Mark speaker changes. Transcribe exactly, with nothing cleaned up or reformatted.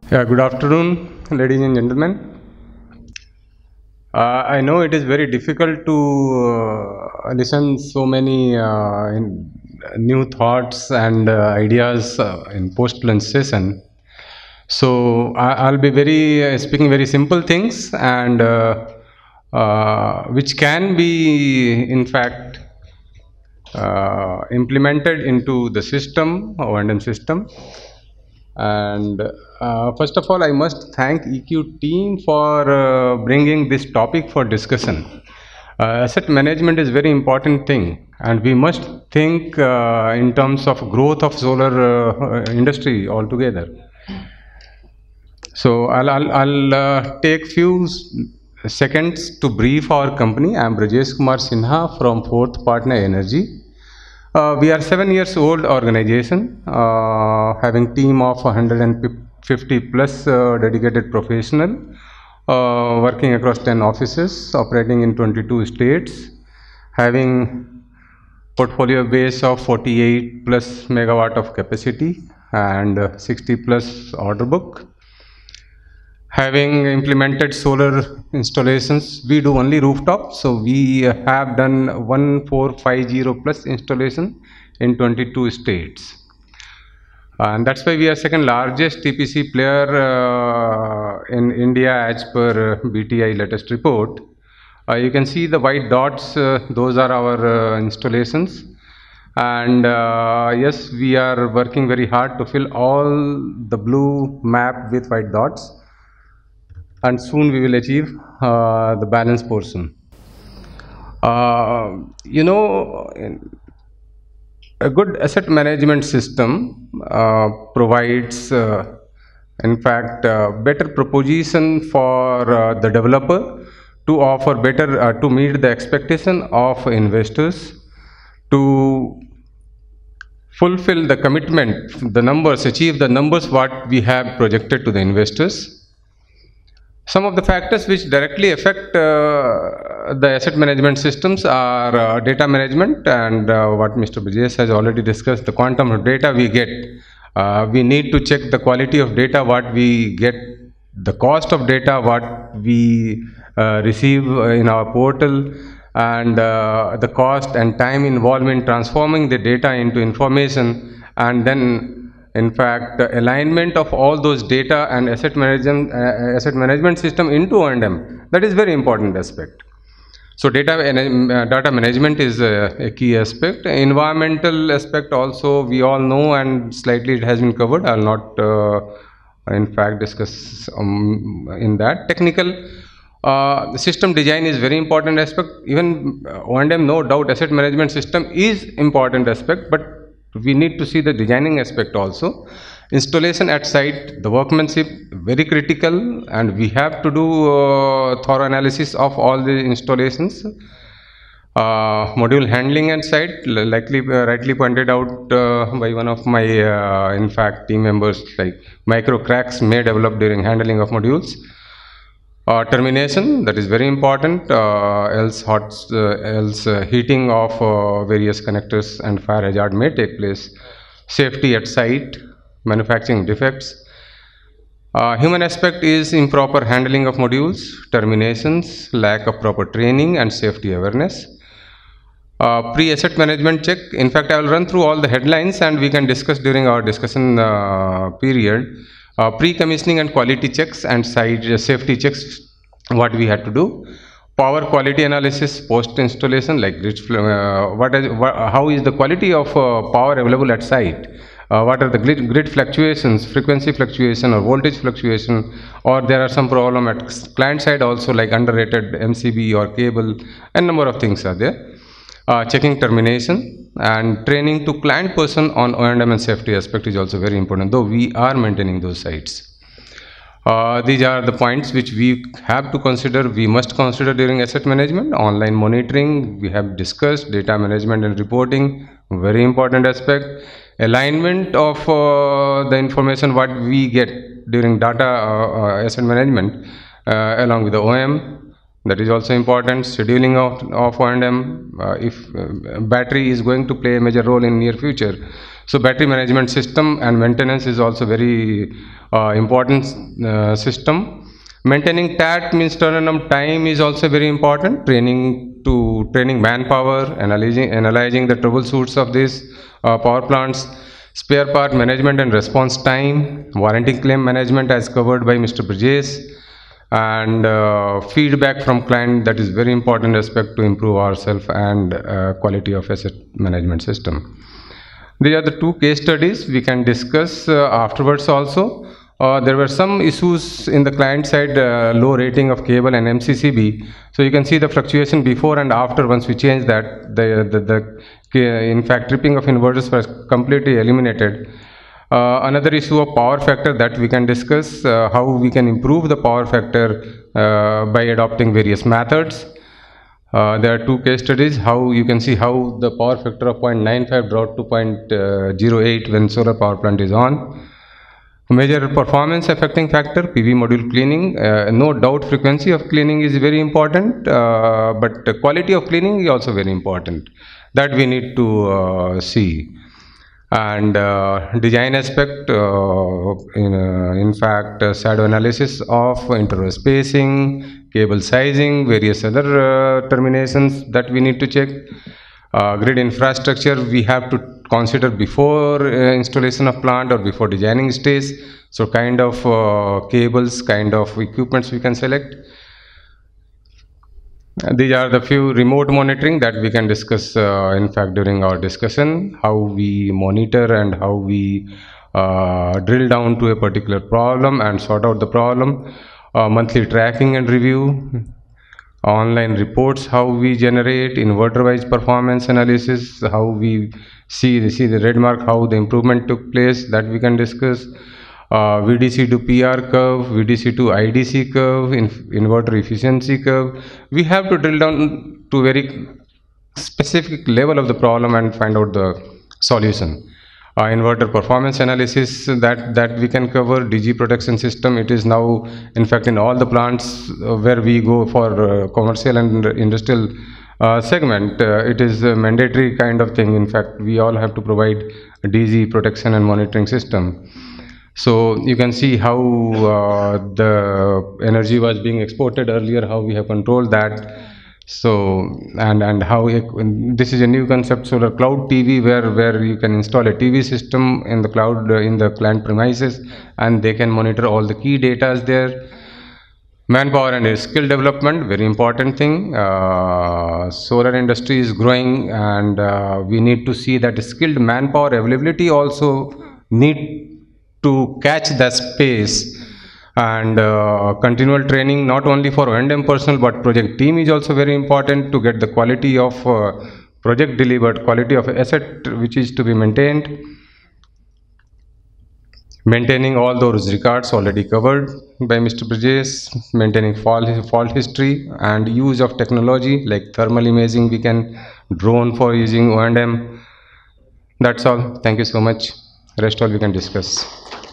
Speaker 1: Yeah, good afternoon, ladies and gentlemen. Uh, I know it is very difficult to uh, listen so many uh, in, new thoughts and uh, ideas uh, in post-lunch session. So I, I'll be very uh, speaking very simple things and uh, uh, which can be in fact uh, implemented into the system, O and M system. And uh, first of all, I must thank E Q team for uh, bringing this topic for discussion. Uh, asset management is very important thing, and we must think uh, in terms of growth of solar uh, industry altogether. So I'll, I'll, I'll uh, take few seconds to brief our company. I am Brajesh Kumar Sinha from Fourth Partner Energy. Uh, we are seven years old organization, uh, having team of one hundred fifty plus uh, dedicated professional, uh, working across ten offices, operating in twenty-two states, having portfolio base of forty-eight plus megawatt of capacity and uh, sixty plus order book. Having implemented solar installations, we do only rooftop, so we have done one four five zero plus installation in twenty-two states, and that's why we are second largest T P C player uh, in India as per uh, B T I latest report. Uh, you can see the white dots, uh, those are our uh, installations, and uh, yes, we are working very hard to fill all the blue map with white dots, and soon we will achieve uh, the balance portion. Uh, you know, a good asset management system uh, provides, uh, in fact, uh, better proposition for uh, the developer to offer better, uh, to meet the expectation of investors, to fulfill the commitment, the numbers, achieve the numbers what we have projected to the investors. Some of the factors which directly affect uh, the asset management systems are uh, data management, and uh, what Mister Brajesh has already discussed, the quantum of data we get. Uh, we need to check the quality of data what we get, the cost of data what we uh, receive in our portal, and uh, the cost and time involved in transforming the data into information, and then in fact, the alignment of all those data and asset management, uh, asset management system into O and M, that is very important aspect. So data, uh, data management is a, a key aspect. Environmental aspect also we all know, and slightly it has been covered. I will not uh, in fact discuss um, in that. Technical uh, the system design is very important aspect. Even O and M, no doubt, asset management system is important aspect, but we need to see the designing aspect also. Installation at site, the workmanship, very critical, and we have to do uh, thorough analysis of all the installations. Uh, module handling at site, likely uh, rightly pointed out uh, by one of my uh, in fact team members, like micro cracks may develop during handling of modules. Uh, termination, that is very important, uh, else hot, uh, else uh, heating of uh, various connectors and fire hazard may take place. Safety at site, manufacturing defects. Uh, human aspect is improper handling of modules, terminations, lack of proper training and safety awareness. Uh, pre-asset management check, in fact I will run through all the headlines and we can discuss during our discussion uh, period. Uh, pre-commissioning and quality checks and site uh, safety checks, what we had to do. Power quality analysis post installation, like grid, uh, what is, what, how is the quality of uh, power available at site, uh, what are the grid, grid fluctuations, frequency fluctuation or voltage fluctuation, or there are some problem at client side also, like underrated M C B or cable, and number of things are there. Uh, checking termination and training to client person on O and M and safety aspect is also very important, though we are maintaining those sites. Uh, these are the points which we have to consider, we must consider during asset management. Online monitoring, we have discussed. Data management and reporting, very important aspect. Alignment of uh, the information what we get during data uh, uh, asset management uh, along with the O M. That is also important. Scheduling of, of O and M, uh, if uh, battery is going to play a major role in near future, So battery management system and maintenance is also very uh, important uh, system. Maintaining T A T means turnaround time is also very important. Training to training manpower, analyzing analyzing the troubleshoots of these uh, power plants, spare part management and response time, warranty claim management as covered by Mister Brajesh, and uh, feedback from client, that is very important aspect to improve ourselves and uh, quality of asset management system. These are the two case studies we can discuss uh, afterwards also. Uh, there were some issues in the client side, uh, low rating of cable and M C C B. So you can see the fluctuation before and after. Once we change that, the, the, the in fact tripping of inverters was completely eliminated. Uh, another issue of power factor that we can discuss, uh, how we can improve the power factor uh, by adopting various methods. Uh, there are two case studies, how you can see how the power factor of zero point nine five dropped to zero point zero eight when solar power plant is on. Major performance affecting factor, P V module cleaning. Uh, no doubt frequency of cleaning is very important, uh, but the quality of cleaning is also very important. That we need to uh, see. And uh, design aspect, uh, in, uh, in fact, uh, shadow analysis of interval spacing, cable sizing, various other uh, terminations that we need to check. Uh, grid infrastructure we have to consider before uh, installation of plant or before designing stage. So kind of uh, cables, kind of equipments we can select. Uh, these are the few remote monitoring that we can discuss uh, in fact during our discussion, how we monitor and how we uh, drill down to a particular problem and sort out the problem. Uh, monthly tracking and review, online reports, how we generate, inverter wise performance analysis, how we see, see the red mark, how the improvement took place, that we can discuss. Uh, V D C to P R curve, V D C to I D C curve, in, inverter efficiency curve. We have to drill down to very specific level of the problem and find out the solution. Uh, inverter performance analysis, that that we can cover. D G protection system, it is now in fact in all the plants uh, where we go for uh, commercial and industrial uh, segment, uh, it is a mandatory kind of thing. In fact, we all have to provide a D G protection and monitoring system. So you can see how uh, the energy was being exported earlier, how we have controlled that. So and and how it, this is a new concept, solar cloud T V, where where you can install a T V system in the cloud uh, in the client premises, and they can monitor all the key data there. Manpower and skill development, very important thing. Uh, solar industry is growing, and uh, we need to see that skilled manpower availability also need to catch the space. And uh, continual training, not only for O and M personnel but project team is also very important to get the quality of uh, project delivered, quality of asset which is to be maintained. Maintaining all those records already covered by Mister Brajesh. Maintaining fault, fault history and use of technology like thermal imaging, we can drone for using O and M. That's all. Thank you so much. Rest all we can discuss.